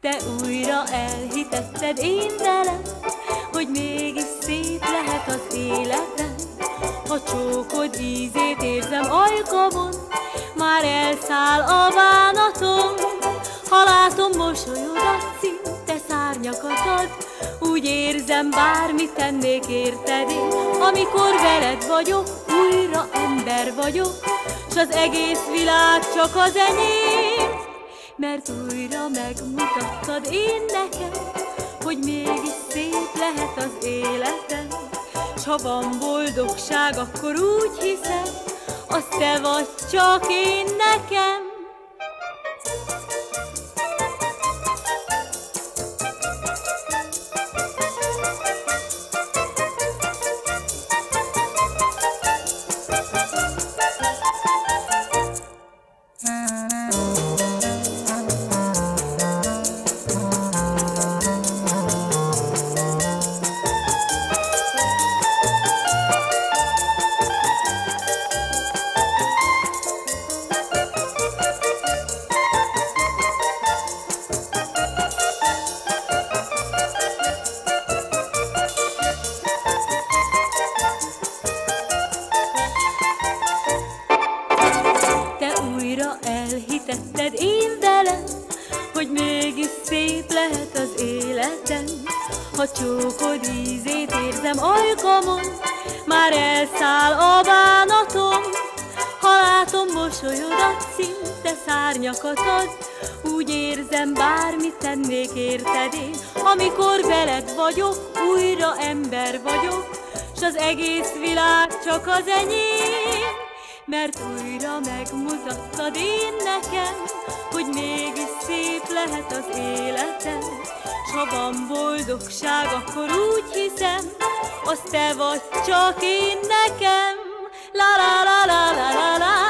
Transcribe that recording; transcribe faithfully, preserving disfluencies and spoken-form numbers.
Te újra elhitetted én velem, hogy mégis szép lehet az életem. Ha csókod ízét érzem ajkamon, már elszáll a bánatom. Ha látom mosolyodat, szinte szárnyakat ad, úgy érzem, bármit tennék érted én. Amikor veled vagyok, újra ember vagyok, s az egész világ csak az enyém. Mert újra megmutattad én nekem, hogy mégis szép lehet az életem. S ha van boldogság, akkor úgy hiszem, az te vagy csak én nekem. Elhitetted én velem, hogy mégis szép lehet az életem. Ha csókod ízét érzem ajkamon, már elszáll a bánatom. Ha látom mosolyodat, szinte szárnyakat ad, úgy érzem, bármit tennék érted én. Amikor veled vagyok, újra ember vagyok, s az egész világ csak az enyém. Mert újra megmutattad én nekem, hogy mégis szép lehet az életem. S ha van boldogság, akkor úgy hiszem, az te vagy csak én nekem. La la la la la la la.